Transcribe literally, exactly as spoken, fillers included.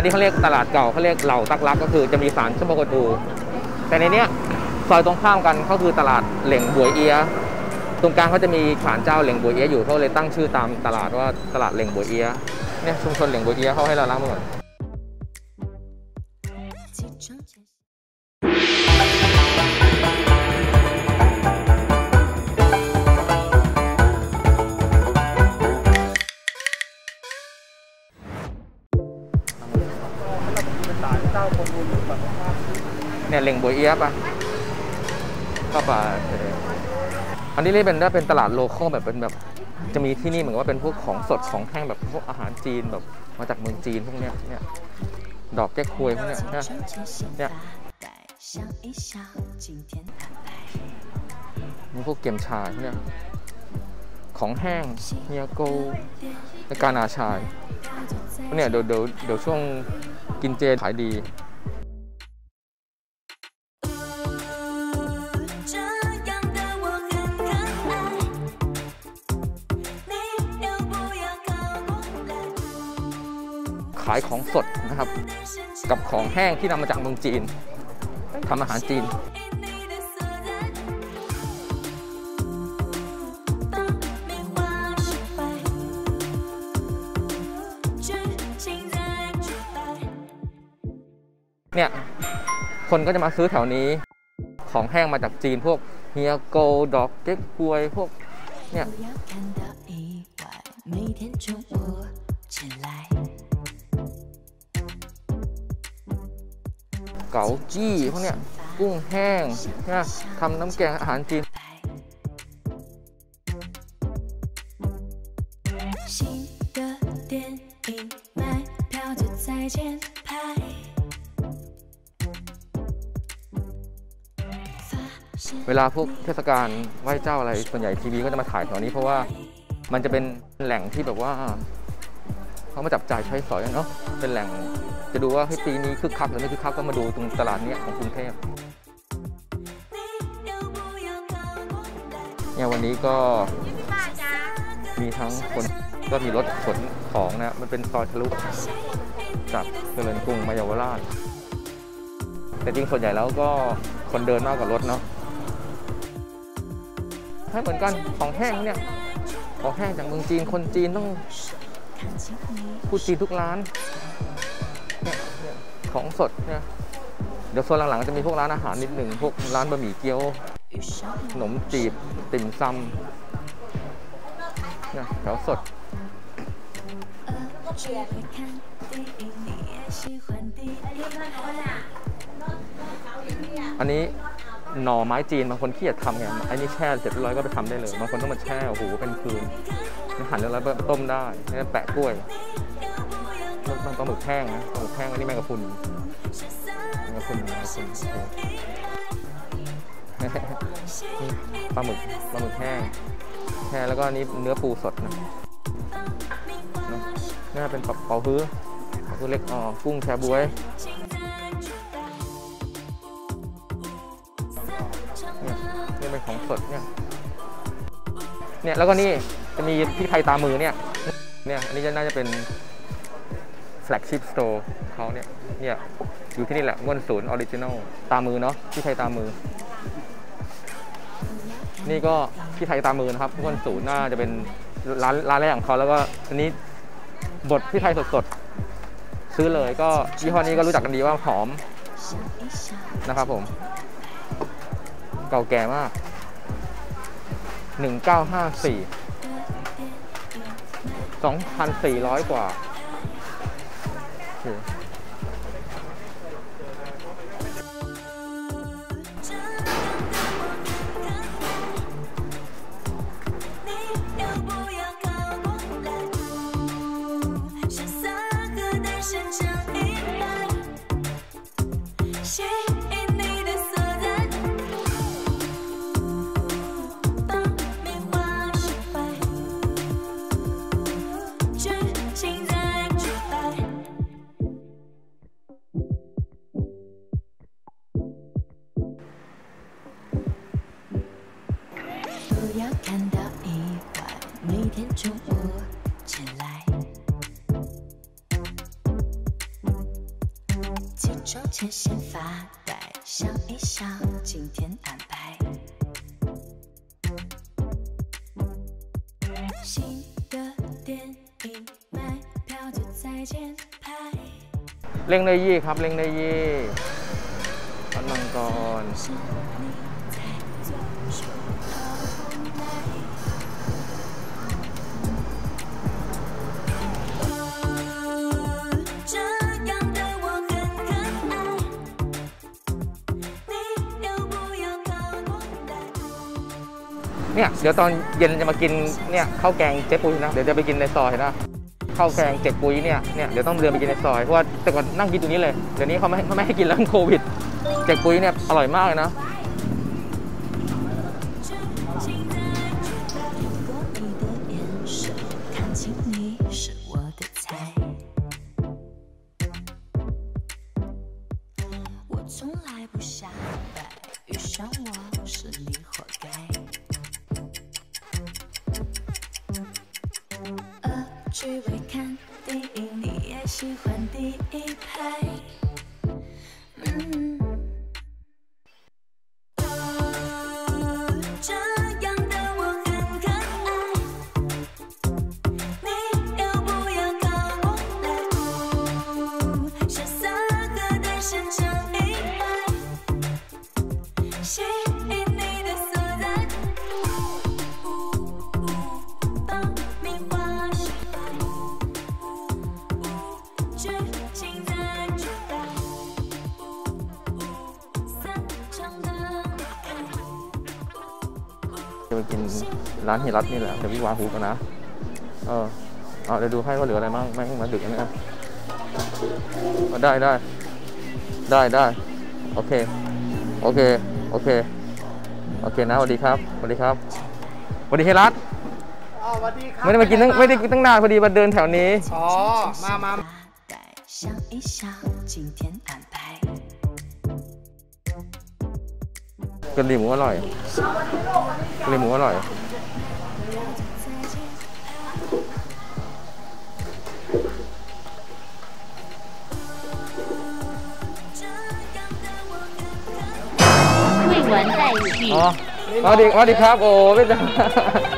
นี้เขาเรียกตลาดเก่าเขาเรียกเหล่าตักลักก็คือจะมีศาลเจ้าพ่อกวนอูแต่ในเนี้ยซอยตรงข้ามกันก็คือตลาดเหล่งบวยเอียตรงกลางเขาจะมีศาลเจ้าเหล่งบวยเอียอยู่เขาเลยตั้งชื่อตามตลาดว่าตลาดเหล่งบวยเอียเนี่ยชุมชนเหล่งบวยเอียเขาให้เราล้างมือเนี่ยเหล่งบวยเอียป่ะก็ป่ะอันนี้เรียกเป็นได้เป็นตลาดโลคอลแบบเป็นแบบจะมีที่นี่เหมือนว่าเป็นพวกของสดของแห้งแบบพวกอาหารจีนแบบมาจากเมืองจีนพวกเนี้ยเนี่ยดอกแก้ควยพวกเนี้ยเนี่ยมีพวกเกี๊ยมชาพวกเนี้ยของแห้งเนียโกและกานาชายเนี่ยเดี๋ยวเดี๋ยวเดี๋ยวช่วงกินเจขายดีขายของสดนะครับกับของแห้งที่นำมาจากเมืองจีนทำอาหารจีนเนี่ยคนก็จะมาซื้อแถวนี้ของแห้งมาจากจีนพวกเฮียโกดอกเก๊กฮวยพวกเนี่ยเก๋าจี้พวกเนี้ยกุ้งแห้งนะทำน้ำแกงอาหารจีนเวลาพวกเทศกาลไหว้เจ้าอะไรส่วนใหญ่ทีวีก็จะมาถ่ายแถวนี้เพราะว่ามันจะเป็นแหล่งที่แบบว่าเขามาจับจ่ายใช้สอยเนาะเป็นแหล่งจะดูว่าให้ปีนี้คึกคักหรือไม่คึกคักก็มาดูตรงตลาดนี้ของกรุงเทพเนี่ยวันนี้ก็มีทั้งคนก็มีรถขนของนะมันเป็นซอยทะลุจากเจริญกรุงมาเยาวราชแต่จริงส่วนใหญ่แล้วก็คนเดินมากกว่ารถเนาะให้เหมือนกันของแห้งเนี่ยของแห้งจากเมืองจีนคนจีนต้องพูดจีนทุกร้านเนี่ยของสดเนี่ยเดี๋ยวโซนหลังๆจะมีพวกร้านอาหารนิดหนึ่งพวกร้านบะหมี่เกี๊ยวขนมจีบติ่มซำเนี่ยแถวสดอันนี้หน่อไม้จีนบางคนขี้เกียจทำไงอันนี้แช่เสร็จร้อยก็ไปทำได้เลยบางคนต้องมาแช่โอ้โหเป็นคืนหั่นแล้วก็ต้มได้นี่แปะกล้วยมันปลาหมึกแห้งนะปลาหมึกแห้งอันนี้แมงกะพรุนแมงกะพรุนปลาหมึกปลาหมึกแห้งแช่แล้วก็นี้เนื้อปูสดนะนี่เป็นปลาเป๋าฮื้อเป๋าฮื้อเล็กอ๋อกุ้งแชบ๊วยนี่เป็นของสดเนี่ยเนี่ยแล้วก็นี่จะมีพริกไทยตามือเนี่ยเนี่ยอันนี้จะน่าจะเป็นแฟลกชิพสโตร์เขาเนี่ยเนี่ยอยู่ที่นี่แหละม้วนศูนย์ออริจินอลตามือเนาะพริกไทยตามือนี่ก็พริกไทยตามือนะครับม้วนศูนย์น่าจะเป็นร้านร้านแรกของเขาแล้วก็อันนี้บดพริกไทยสดๆซื้อเลยก็ยี่ห้อนี้ก็รู้จักกันดีว่าหอมนะครับผมเก่าแก่มากหนึ่งเก้าห้าสี่ สองพันสี่ร้อยกว่า几周前先发呆，想一想今天安排。新的电影买票就在前排。 เร่งได้ยี่ครับเร่งได้ยี่พันมังกรเนี่ยเดี๋ยวตอนเย็นจะมากินเนี่ยข้าวแกงเจ๊ปุ้ยนะเดี๋ยวจะไปกินในซอยนะข้าวแกงเจ๊ปุ้ยเนี่ยเนี่ยเดี๋ยวต้องเดินไปกินในซอยเพราะว่าแต่ก่อนนั่งกินตรงนี้เลยเดี๋ยวนี้เขาไม่เขาไม่ให้กินแล้วโควิดเจ๊ปุ้ยเนี่ยอร่อยมากเลยนะ去会看电影，你也喜欢第一排。嗯，这样的我很可爱，你要不要靠过来？潇洒和单身成一派，吸引你的所在。爆米花。 จะไปกินร้านเฮรัตนี่แหละเดี๋ยวพี่วาหูกันนะเออเอาเดี๋ยวดูให้ว่าเหลืออะไรบ้างไม่ให้มาดึกนะได้ได้ได้ได้โอเคโอเคโอเคโอเคนะสวัสดีครับสวัสดีครับสวัสดีเฮรัตสวัสดีครับไม่ได้มากินตั้งไม่ได้กินตั้งนานพอดีมาเดินแถวนี้อ๋อมามากะหรี่หมูอร่อยกะหรี่หมูอร่อย未完待续。 อ๋อสวัสดีสวัสดีครับโอ้ไม่ได้